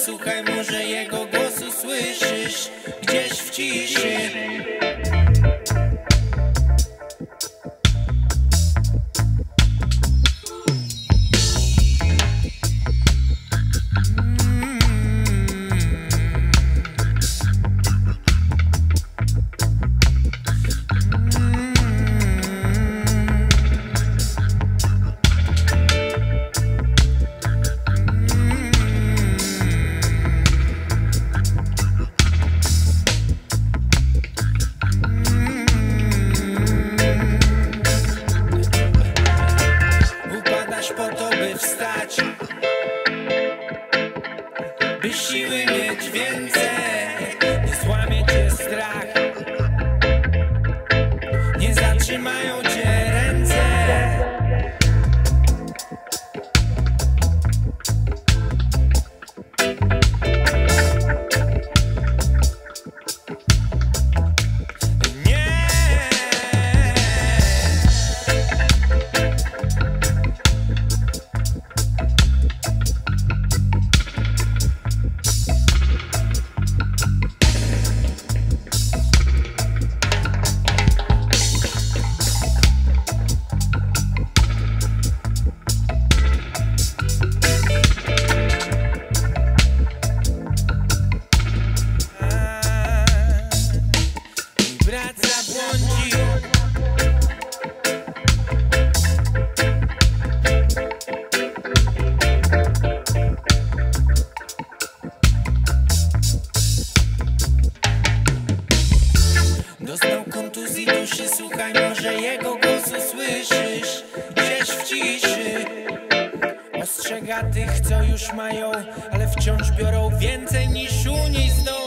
słuchaj, może jego głosu słyszysz gdzieś w ciszy. Po to, by wstać, by siły mieć więcej. Nie złamie cię strach, nie zatrzymają cię ręce. Brat zabłądził, dostał kontuzji duszy, słuchaj, może jego głosu słyszysz gdzieś w ciszy. Ostrzega tych, co już mają, ale wciąż biorą więcej niż unieść zdoła.